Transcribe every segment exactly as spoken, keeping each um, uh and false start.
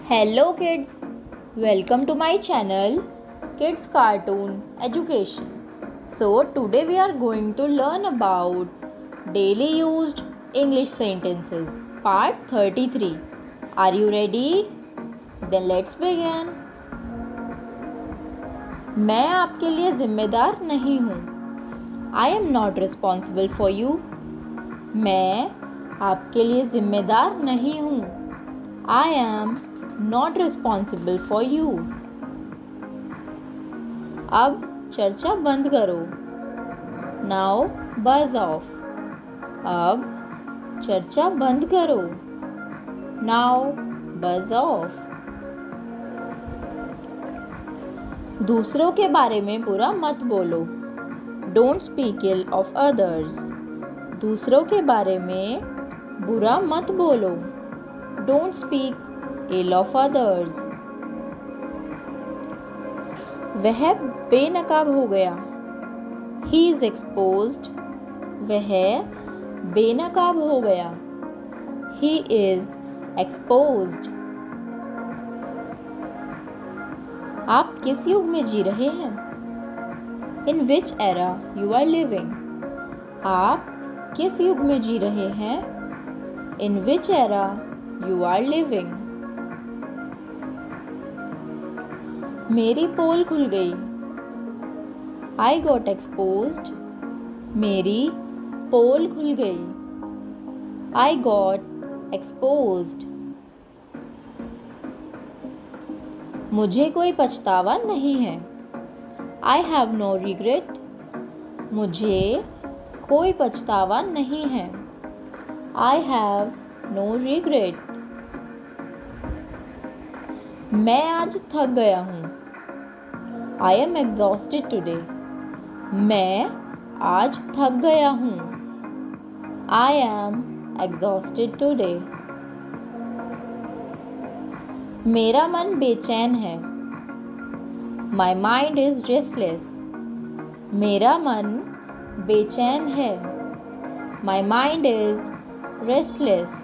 Hello kids, welcome to my channel Kids Cartoon Education. So today we are going to learn about daily used English sentences part thirty-three. Are you ready? Then let's begin. मैं आपके लिए जिम्मेदार नहीं हूँ. I am not responsible for you. मैं आपके लिए जिम्मेदार नहीं हूँ. I am not responsible for you. अब चर्चा बंद करो. Now buzz off. अब चर्चा बंद करो. Now buzz off. दूसरों के बारे में बुरा मत बोलो. Don't speak ill of others. दूसरों के बारे में बुरा मत बोलो. Don't speak ill of others. वह बेनकाब हो गया. He is exposed. वह बेनकाब हो गया. He is exposed. आप किस युग में जी रहे हैं? In which era you are living? आप किस युग में जी रहे हैं? In which era you are living? मेरी पोल खुल गई. I got exposed. मेरी पोल खुल गई. I got exposed. मुझे कोई पछतावा नहीं है. I have no regret. मुझे कोई पछतावा नहीं है. I have no regret. मैं आज थक गया हूँ. I am exhausted today. मैं आज थक गया हूँ. I am exhausted today. मेरा मन बेचैन है. My mind is restless. मेरा मन बेचैन है. My mind is restless.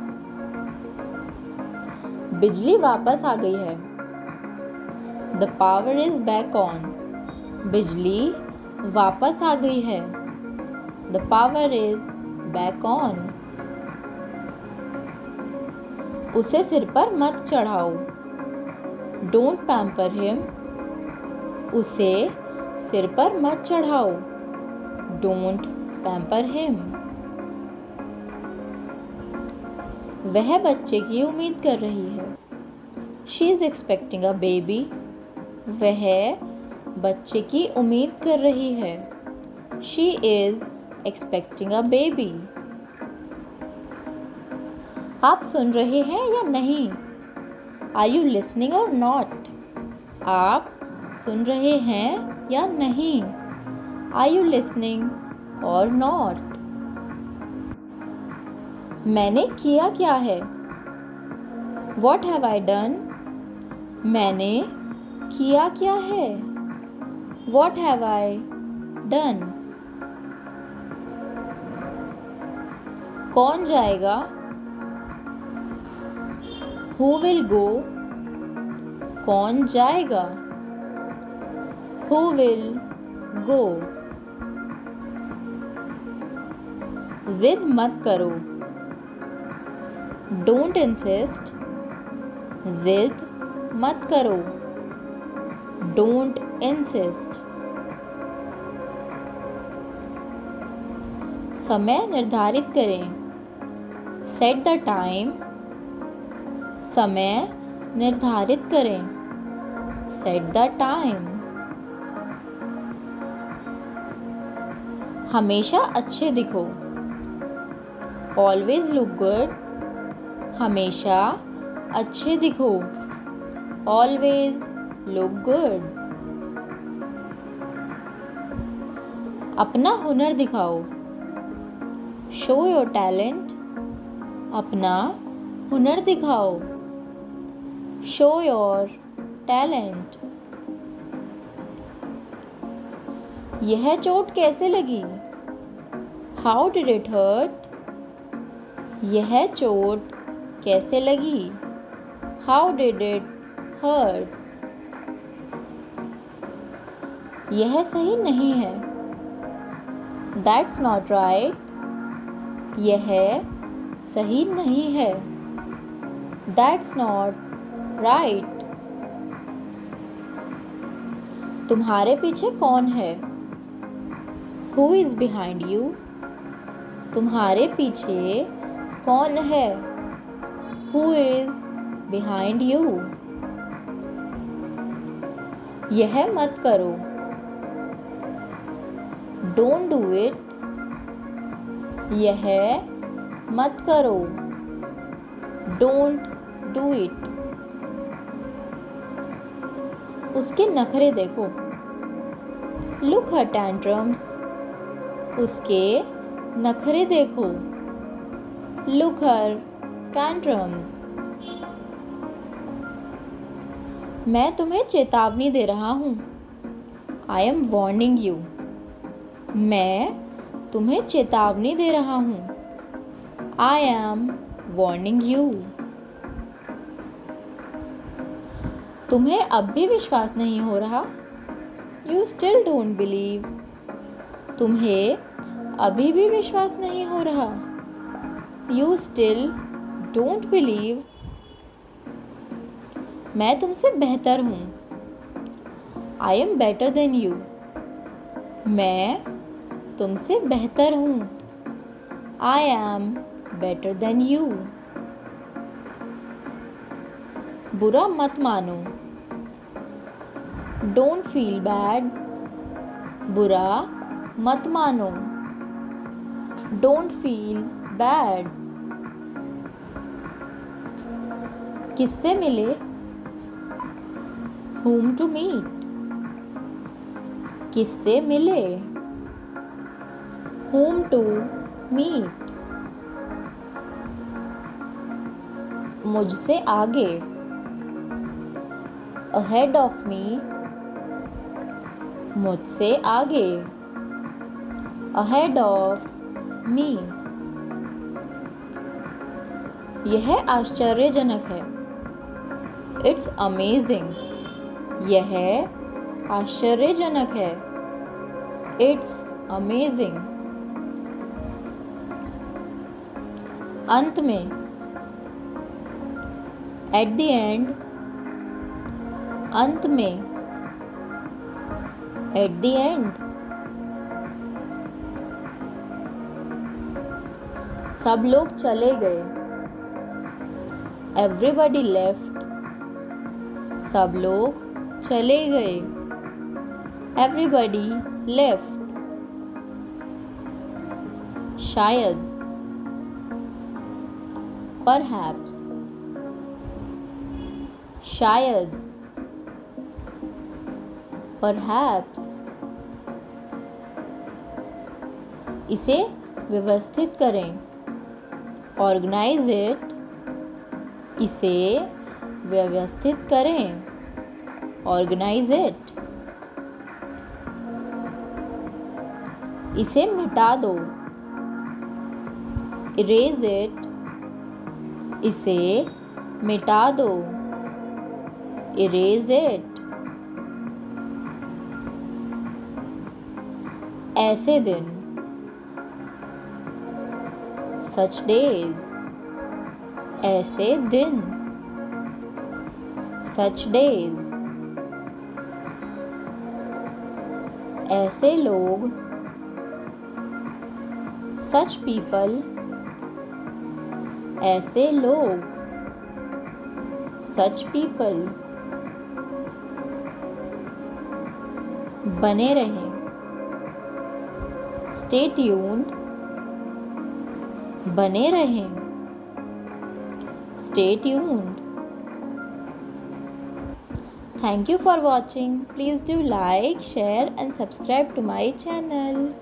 बिजली वापस आ गई है. The power is back on. बिजली वापस आ गई है. The power is back on. उसे सिर पर मत चढ़ाओ. Don't pamper him. उसे सिर पर मत चढ़ाओ. Don't pamper him. वह बच्चे की उम्मीद कर रही है. She is expecting a baby. वह बच्चे की उम्मीद कर रही है. She is expecting a baby. आप सुन रहे हैं या नहीं? Are you listening or not? आप सुन रहे हैं या नहीं? Are you listening or not? मैंने किया क्या है? What have I done? मैंने किया क्या है? What have I done? कौन जाएगा? Who will go? कौन जाएगा? Who will go? जिद मत करो. Don't insist. जिद मत करो. Don't insist. समय निर्धारित करें. Set the time. समय निर्धारित करें. Set the time. हमेशा अच्छे दिखो. Always look good. हमेशा अच्छे दिखो. Always look good. अपना हुनर दिखाओ. Show your talent. अपना हुनर दिखाओ. Show your talent. यह चोट कैसे लगी? How did it hurt? यह चोट कैसे लगी? How did it hurt? यह सही नहीं है. That's not right. यह सही नहीं है. That's not right. तुम्हारे पीछे कौन है? Who is behind you? तुम्हारे पीछे कौन है? Who is behind you? यह मत करो. Don't do it. यह मत करो. Don't do it. उसके नखरे देखो. Look her tantrums. उसके नखरे देखो. Look her tantrums. मैं तुम्हें चेतावनी दे रहा हूँ. I am warning you. मैं तुम्हें चेतावनी दे रहा हूँ. I am warning you. तुम्हें अब भी विश्वास नहीं हो रहा? You still don't believe. तुम्हें अभी भी विश्वास नहीं हो रहा? You still don't believe. मैं तुमसे बेहतर हूँ. I am better than you. मैं तुमसे बेहतर हूँ. I am better than you. बुरा मत मानो. Don't feel bad. बुरा मत मानो. Don't feel bad. किससे मिले? Whom to meet. किससे मिले? Whom to meet. मुझसे आगे. Ahead of me. मुझसे आगे. Ahead of me. यह आश्चर्यजनक है. It's amazing. यह आश्चर्यजनक है. It's amazing. अंत में. At the end. अंत में. At the end. सब लोग चले गए. Everybody left. सब लोग चले गए. Everybody left. शायद. Perhaps. शायद. Perhaps. इसे व्यवस्थित करें. Organize it. इसे व्यवस्थित करें. Organize it. इसे मिटा दो. Erase it. इसे मिटा दो. Erase it. ऐसे दिन. Such days. ऐसे दिन. Such days. ऐसे लोग. Such people. ऐसे लोग. Such people. बने रहें. Stay tuned. बने रहें. Stay tuned. Thank you for watching. Please do like, share and subscribe to my channel.